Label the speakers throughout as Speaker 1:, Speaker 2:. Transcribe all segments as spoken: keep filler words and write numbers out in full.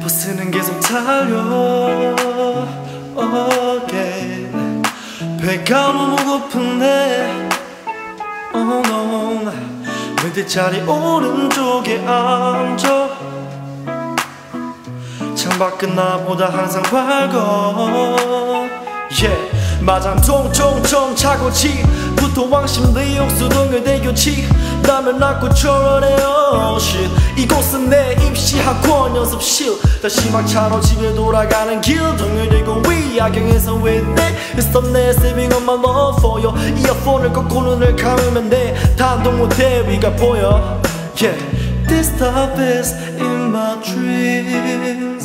Speaker 1: 버스는 계속 달려 again. 배가 너무 고픈데 oh no. 왜 뒷자리 오른쪽에 앉아. 창밖은 나보다 항상 밝아. yeah. 마장 통통통 차고치 부터 왕십리 옥수동을 대교치 라면 낳고 초월해요 shit. 이곳은 내 입시학원 연습실. 다시 막차로 집에 돌아가는 길 등을 들고 위야경에서 왜내 Stop 내 saving on my love for you. 이어폰을 꽂고 눈을 감으면 내 단독 무대 위가 보여. yeah. This stuff is in my dreams.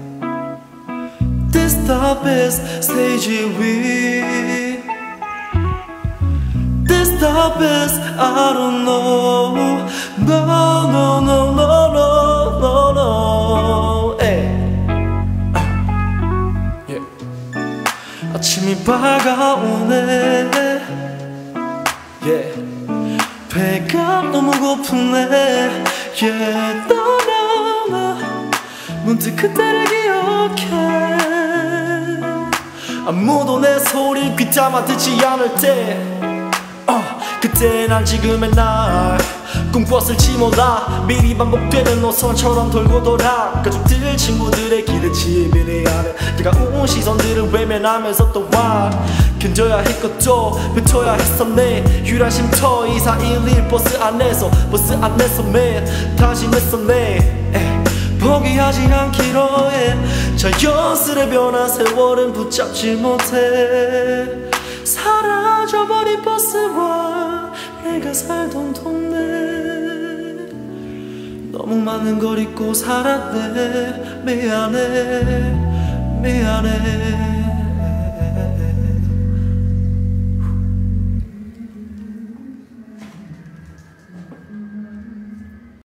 Speaker 1: This stuff is stage 위. This stuff is I don't know. No no no no no no no. Hey. yeah. 아침이 밝아오네. yeah. 배가 너무 고프네. yeah. 떠나 문득 그때를 기억해. 아무도 내 소리 귀담아 듣지 않을 때 uh, 그때 난 지금의 날 꿈꿨을지 몰라. 미리 반복되는 노선처럼 돌고 돌아. 가족들 친구들의 길을 지배해하는 뜨거운 시선들을 외면하면서 또한 견뎌야 할 것도 뱉어야 했었네. 유란 쉼터 이사일일 버스 안에서 버스 안에서 매일 다짐했었네. 포기하지 않기로 해. 자연스레 변한 세월은 붙잡지 못해. 사라져버린 버스와 내가 살던 동네. 너무 많은 걸 잊고 살았네. 미안해 미안해.